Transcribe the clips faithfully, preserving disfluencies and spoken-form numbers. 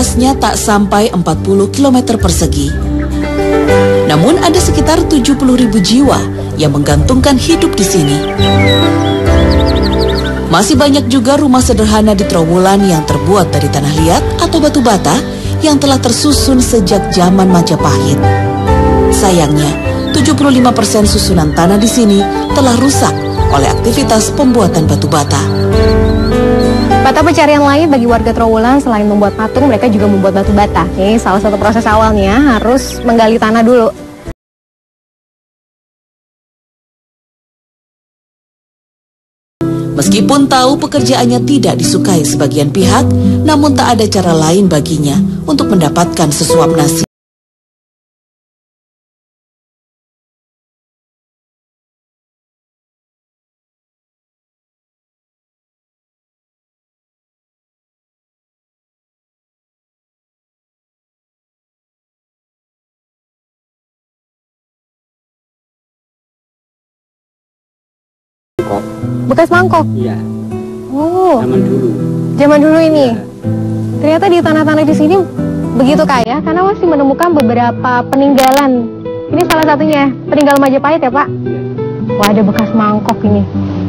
luasnya tak sampai empat puluh kilometer persegi. Namun ada sekitar tujuh puluh ribu jiwa yang menggantungkan hidup di sini. Masih banyak juga rumah sederhana di Trowulan yang terbuat dari tanah liat atau batu bata yang telah tersusun sejak zaman Majapahit. Sayangnya, tujuh puluh lima persen susunan tanah di sini telah rusak oleh aktivitas pembuatan batu bata. Mata pencarian lain bagi warga Trowulan selain membuat patung, mereka juga membuat batu bata. Ini salah satu proses awalnya harus menggali tanah dulu. Meskipun tahu pekerjaannya tidak disukai sebagian pihak, namun tak ada cara lain baginya untuk mendapatkan sesuap nasi. Bekas mangkok? Iya. Oh. Zaman dulu. Zaman dulu ini. Ya. Ternyata di tanah-tanah di sini begitu kaya karena masih menemukan beberapa peninggalan. Ini salah satunya peninggalan Majapahit ya, Pak? Ya. Wah, ada bekas mangkok ini.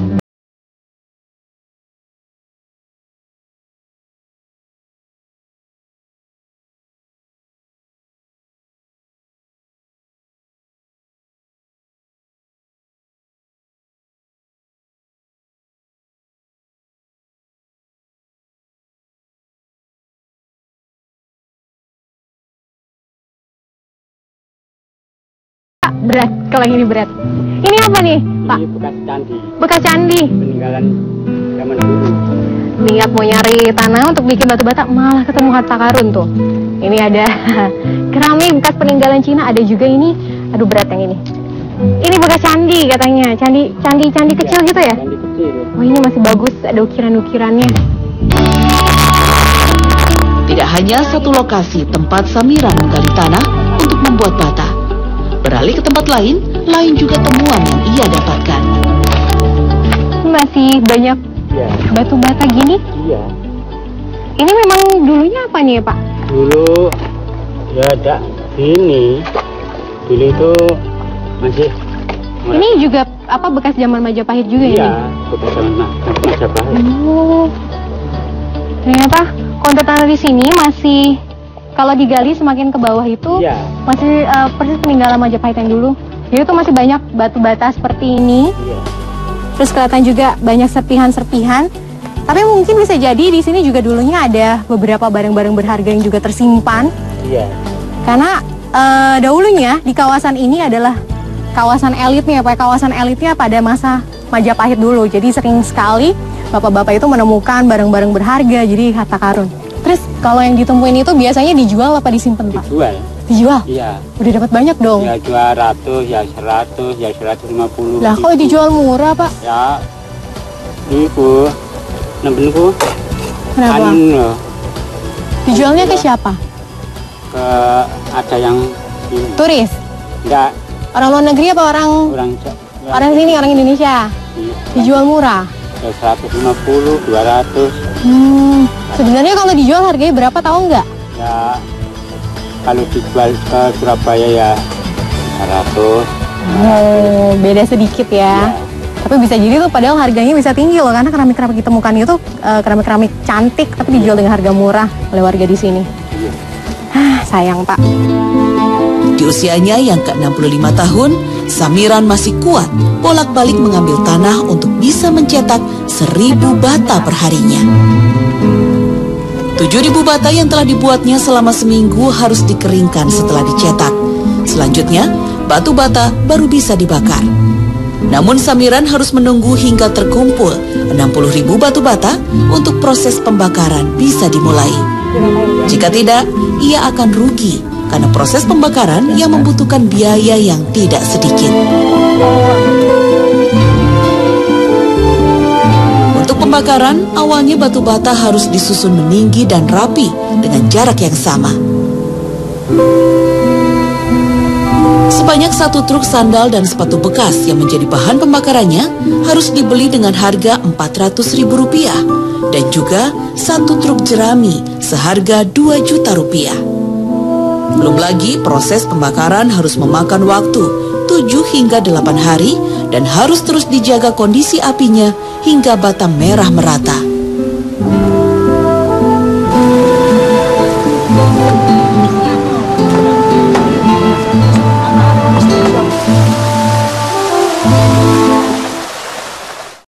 Berat, kalau yang ini berat. Ini apa nih, Pak? Ini bekas candi. Bekas candi. Peninggalan zaman dulu. Niat mau nyari tanah untuk bikin batu bata, malah ketemu harta karun tuh. Ini ada keramik bekas peninggalan Cina, ada juga ini. Aduh, berat yang ini. Ini bekas candi katanya, candi candi candi kecil gitu ya? Candi kecil. Oh, ini masih bagus, ada ukiran-ukirannya. Tidak hanya satu lokasi tempat Samiran menggali tanah untuk membuat bata. Beralih ke tempat lain, lain juga temuan yang ia dapatkan. Masih banyak Iya. batu bata gini. Iya. Ini memang dulunya apa nih, Pak? Dulu ya ada sini. Dulu itu masih. Ini juga apa bekas zaman Majapahit juga Iya. ini? Bekas zaman Majapahit. Oh. Ternyata kontur tanah di sini masih, kalau digali semakin ke bawah itu Iya. masih uh, persis peninggalan Majapahit yang dulu. Jadi itu masih banyak batu bata seperti ini. Iya. Terus kelihatan juga banyak serpihan-serpihan. Tapi mungkin bisa jadi di sini juga dulunya ada beberapa barang-barang berharga yang juga tersimpan. Iya. Karena uh, dahulunya di kawasan ini adalah kawasan elitnya, Pak. Kawasan elitnya pada masa Majapahit dulu. Jadi sering sekali bapak-bapak itu menemukan barang-barang berharga, jadi harta karun. Terus kalau yang ditemuin itu biasanya dijual apa disimpan, Pak? Dijual. Dijual? Iya. Udah dapat banyak dong? Ya dua ratus, ya seratus, ya seratus lima puluh. Lah kok dijual murah, Pak? Ya, ini bu, nampenku. Kenapa? Anu, Dijualnya ke siapa? ke ada yang ini. Turis? Enggak, Orang luar negeri apa orang orang orang sini, orang Indonesia? Iya. Dijual murah? Ya seratus lima puluh, dua ratus. Hmm, sebenarnya kalau dijual harganya berapa tahu nggak? Ya, kalau dijual ke Surabaya ya lima ratus. Oh, beda sedikit ya. Ya. Tapi bisa jadi tuh padahal harganya bisa tinggi loh, karena keramik-keramik ditemukan itu eh, keramik-keramik cantik tapi dijual dengan harga murah oleh warga di sini. Iya. Hah, sayang, Pak. Di usianya yang ke enam puluh lima tahun, Samiran masih kuat bolak-balik mengambil tanah untuk bisa mencetak seribu bata perharinya. Tujuh ribu bata yang telah dibuatnya selama seminggu harus dikeringkan setelah dicetak. Selanjutnya, batu bata baru bisa dibakar. Namun Samiran harus menunggu hingga terkumpul enam puluh ribu batu bata untuk proses pembakaran bisa dimulai. Jika tidak, ia akan rugi karena proses pembakaran yang membutuhkan biaya yang tidak sedikit. Untuk pembakaran, awalnya batu bata harus disusun meninggi dan rapi dengan jarak yang sama. Sebanyak satu truk sandal dan sepatu bekas yang menjadi bahan pembakarannya harus dibeli dengan harga empat ratus ribu rupiah. dan juga satu truk jerami seharga dua juta rupiah. Belum lagi proses pembakaran harus memakan waktu tujuh hingga delapan hari dan harus terus dijaga kondisi apinya hingga bata merah merata.